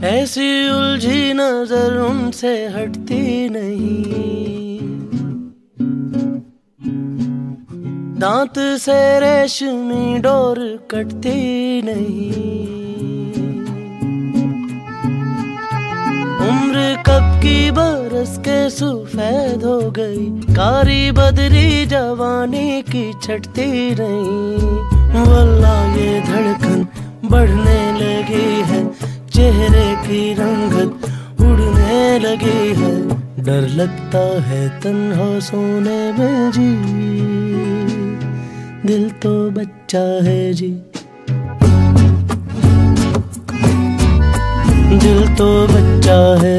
ऐसी उलझी नजर उनसे हटती नहीं, दांत से रेशमी डोर कटती नहीं। उम्र कब की बरस के सफेद हो गई, कारी बदरी जवानी की छटती नहीं। वल्लाह ये धड़कन बढ़ने लगी है, चेहरे की रंगत उड़ने लगी है। डर लगता है तन्हा सोने में जी, दिल तो बच्चा है जी, दिल तो बच्चा है